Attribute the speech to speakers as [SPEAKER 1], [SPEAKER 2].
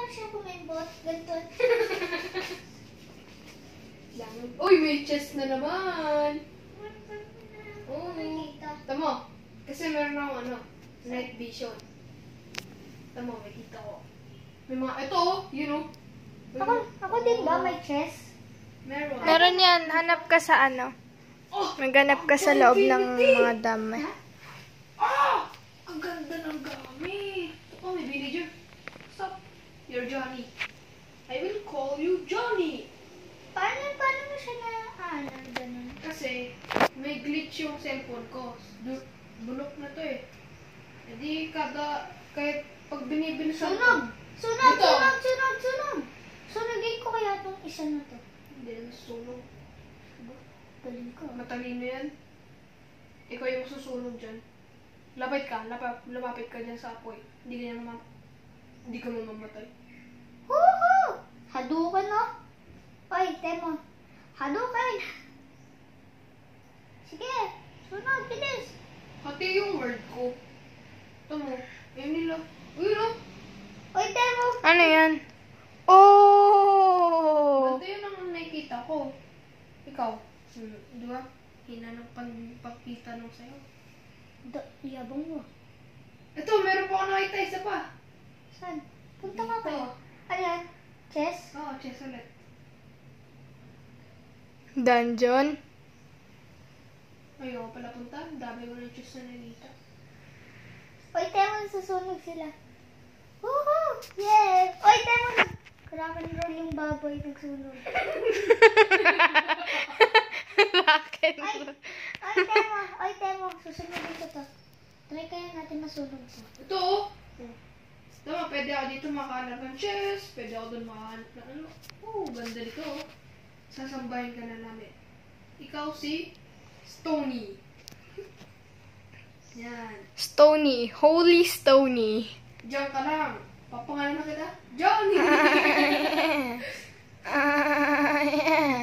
[SPEAKER 1] lang siya kumembot. Ganito.
[SPEAKER 2] Uy, may chest na naman. Oo. Tamo. Kasi meron akong night vision. Tamo, may kita ko. May mga, ito yun o.
[SPEAKER 1] Ako din ba may chest?
[SPEAKER 2] Meron.
[SPEAKER 3] Meron yan. Hanap ka sa ano. Maghanap ka sa loob ng mga dami.
[SPEAKER 2] Ang ganda ng gamit. Oh, may villager. What's up? You're Johnny. I will call you Johnny.
[SPEAKER 1] Paano mo siya na ganun?
[SPEAKER 2] Kasi may glitch yung cellphone ko. Bulok na to eh. Hindi kahit pag binibilisan
[SPEAKER 1] Sunog!
[SPEAKER 2] Ito.
[SPEAKER 1] Sunugin ko kaya itong isa na to.
[SPEAKER 2] Hindi na susunog.
[SPEAKER 1] Galing ko.
[SPEAKER 2] Matalino yan. Ikaw yung susunog dyan. Lumapit ka dyan sa apoy. Hindi ka mamamatay.
[SPEAKER 1] Woohoo! Hadouken no? Oy, Temo. Hadouken! Sige, sunog, bilis.
[SPEAKER 2] Pati yung word ko. Ito mo. Ayun nila. Uy, no?
[SPEAKER 1] Oy, Temo.
[SPEAKER 3] Ano yan? Oh!
[SPEAKER 2] Ganda yun ang nakikita ko. Ikaw. Di ba? Hina ng pagkita nung sa'yo.
[SPEAKER 1] Yabang mo.
[SPEAKER 2] Ito, meron pa ako nakita isa pa.
[SPEAKER 1] Saan? Punta ka
[SPEAKER 2] Dito.
[SPEAKER 1] kayo. Ayan? Chess?
[SPEAKER 2] Oo, chess ulit.
[SPEAKER 3] Dungeon?
[SPEAKER 2] Ayoko pala punta. Ang dami ko ng chess na nakita.
[SPEAKER 1] Oy, Temo, susunog sila. Woohoo! Yeah! Oy, Temo, rock and roll yung baboy nagsunog.
[SPEAKER 3] Bakit?
[SPEAKER 1] Oy, Temo, susunogin ko to. Try kaya natin masunog to.
[SPEAKER 2] Ito, oh. Tama, pwede ako dito makahanap ng chess. Pwede ako doon makahanap ng ano. Oh, ganda dito, oh. Sasambahin ka na namin. Ikaw si Stony. Yan.
[SPEAKER 3] Stony. Holy Stony.
[SPEAKER 2] Diyan ka lang. Papangalan na kita? Johnny!
[SPEAKER 3] Yeah.